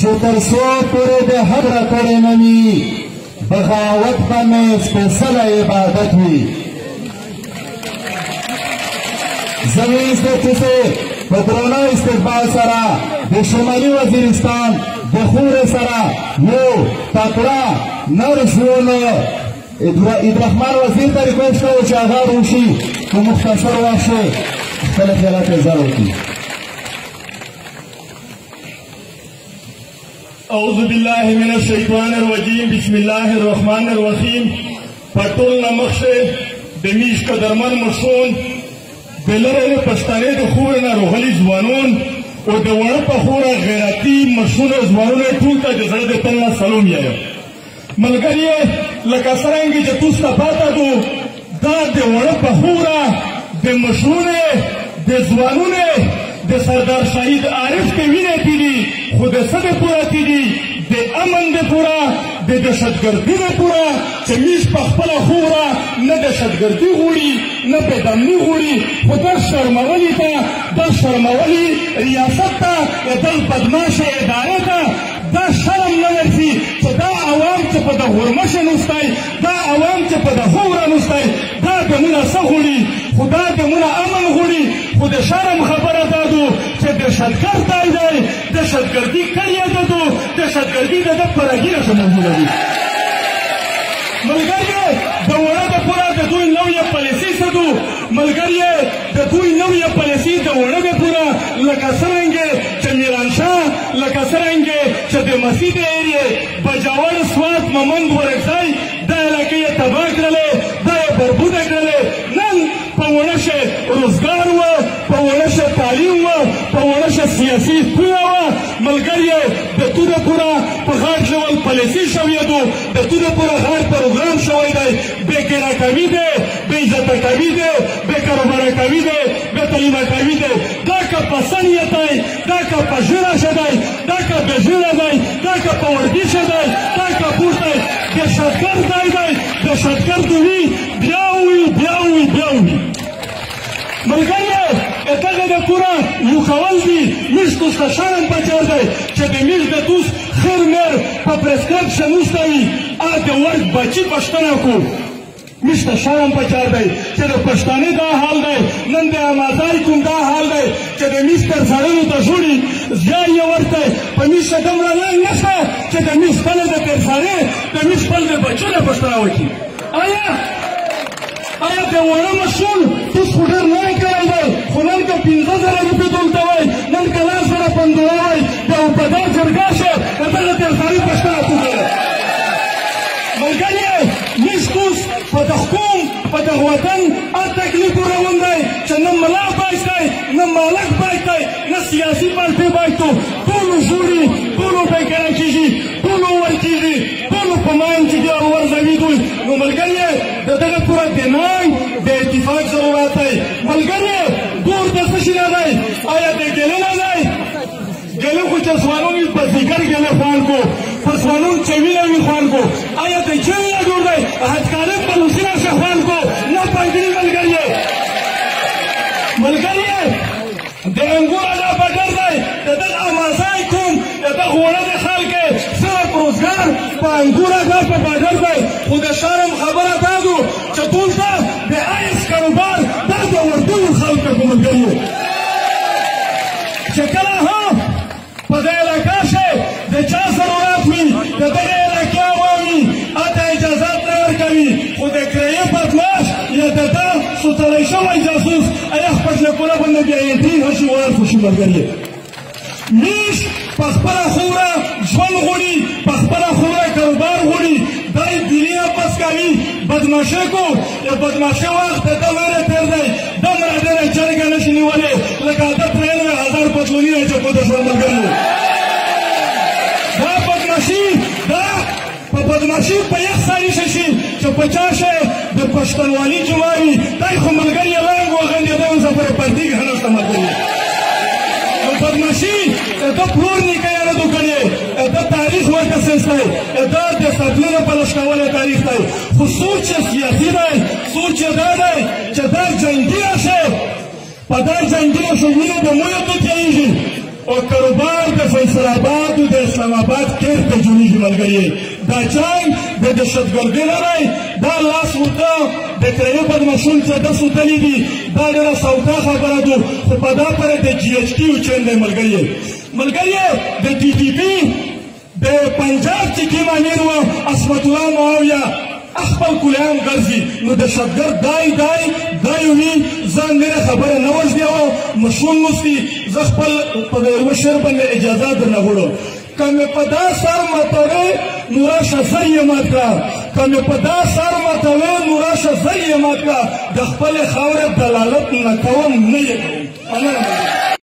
چې تر څو پورې د حق راکړی نه وي بغاوت به مې سپېڅلی عبادت وي. زمین سترچې په درانه استقبال سره د شمالي وزیرستان د خورې سره یو تکړه نر ژوند عبدالرحمن وزیر ته ریکویسټ کوو چې هغه روشي په مختصر وخت کې خپله خیالات اظهار وکړي. اعوذ بالله من الشیطان الرجیم بسم الله الرحمن الرحیم. پټول نمخشه د میش قدرمن مشون بلره پښتانه د خور نه روغلي ځوانون او د وړ په خوره غیرتي مشون ځوانونه ټول ته د زړه د تل سلام یایم. ملګری لکه څرنګه چې تاسو ته پاته دو دا د وړ په خوره د مشونه د ځوانونه د سردار شهید عارف کې وینې تیری خو د څه د پوره تیری د امن د پوره د دهشتګردي د پوره چې میش په خپله خوره نه دهشتګردي غواړي نه بېدامني غواړي خو دا شرمولي ته دا شرمولي ریاست ته یا دا بدماشه اداره ته دا شرم نه ورځي چې دا عوام چې په د غورمشه نوستی دا عوام چې په د خوره نوستی دا دمونه څه غواړي خو دا دمونه امن غواړي خو د شرم خبره دا دو چې دهشتګرد دی دی دهشتګردي کړې ده دو دهشتګردي د ده په رګینه ښه موجوده دي. ملګریه د وړه دپاره د دوی نویه پالیسي څه دو ملګریه د دوی نویه پالیسي د وړه دپاره لکه څرنګې چې میرانشاه لکه څرنګې چې د مسي د ایریې بجاور سوات ممند ورکزی دا علاقې یې تباه کړلې دا یې بربوده کړلې. نن په وړشه روزګار و په وړشه تعلیم و په وړشه سیاسي پوهه وه ملګریه د تو دپاره په غټ ډول پالیسي شوې دو د تو دپاره غټ پروګرام شوی دی بې ګیره کوي دی بې عزته کوي دی بې کاروباره کوي دی بې تعلیمه کوي دی دا که په سنیت دی دا که په ژیره شه دی دا که بې ژیره دی دا که په وردي شه دی دا که پوښ دی دهشتګرد دی دی دهشتګرد وي بیا وي بیا وي بیا وي. ملګریه دغه دپاره یو کول دي میش توس ته شرم پکار دی چې د میش د توس خیر میر په پرسکرپشن وستوي د ورک بچي پښتنه کو میش ته شرم پکار دی چې د پښتانه دا حال دی نن د امازای کوم دا حال دی چې د میش تر سړیو ته جوړي زیار یې ورته په میش دومره نه نشته چې د میش خپله د تر سړی د میش خپل د بچو نه پښتنه وکړي. آیا د وړه مسؤل توس خو ډېر نوی کړی دی خو نن که 15,000 روپۍ دلته وای نن که 10,000 پندوره وای د وفادار جرګه شه د دغه ترساري پښتنه توګه. ملګریه میش توس په دغه قوم په دغه وطن هر تکلیف روان دی چې نه ملا باید دی نه مالک باید دی نه سیاسي پارټۍ باید تو ټولو ژوړي ټولو بېګانه کېږي ټولو ور کېږي ټولو په ماین کې بیا ورځوي دوی. نو ملګریه د دغه پوره د ننګ د اتفاق ضرورت دی. ملګریه ګور د څه شي نه دی آیا د ګلې نه دی ګلې خو چې ځوانون وي په ځیګر ګلې خوان کو په ځوانون چې وینه وي خوان کو آیا د جنګ نه جوړ دی هتکارې په لوسینه شه خوان کو نه پنګړي. ملګریه د انګور دا بډر دی د دغه امازای کوم د دغه وړه د خلک صرف روزګار په انګوره دا په بډر دی خو د شرم خبره دا دو چې دلته د ایس کاروبار دا د وردیو خلکو په ملګریو چې کله هم په دې علاقه کې د چا ضرورت وي د دغه علاقې عوامي هلته اجازات نه ورکوي خو د کرایې بدماش یا د ده سوتلی شوی جاسوس ایا خپل لیکونه باندې بیا یې درې هشي ورکړو شي ملګریې. میش په خپله خوره ژوند غواړي په خپله خوره کاروبار غواړي دا یې دیني اپس کوي بدماشۍ کو د بدماشۍ وخت د ده ویره تېر دی دومره ډېره جرګه نشي نیولې لکه ده 93,000 پتلونونه چې په د ژوند ملګریو دا بدماشي دا په بدماشي په یخ سړي شي چې په چا شی د پښتونولي جمعه وي دی خو ملګریه لنګ وغندېدی اوس پرې پردېږي ښه نشته ملګریه. نو بدماشي ده پلور نیکه یې نه دو کړې ده تاریخ ورته سیستی ده د سطلونو په لشکولی تاریخ دی خو سوچ یې سیاسي دی سوچ یې دا دی چې دا جنګي شی په دا جنګي شی وینې د مویو توتیایږي او کاروبار د فیصل آباد او د اسلام آباد چیرته جوړیږي ملګري دا جنګ د دهشتګردۍ نه دی دا لاس ورته د کرایه بدمعشون څه دس وتلي دي دا ډېره سودا خبره ده خو په دا پورې د جي ایچ ټي چین دی ملګري د ټي ټي پي د پنجاب چې کوم امیر و عصمت الله معاویه خپل کلیان ګرځي نو دهشتګرد دای وي ځان ډېره خبره نه وژنې مشهور مفتي زه خپل په یوه شعر باندې اجازه درنه غواړم که مې په دا سر ماتوې نو راشه زر یې مات کړه که مې په دا سر ماتوې نو راشه زر یې مات کړه د خپلې خاورې دلالت نه کوم نه یې کوم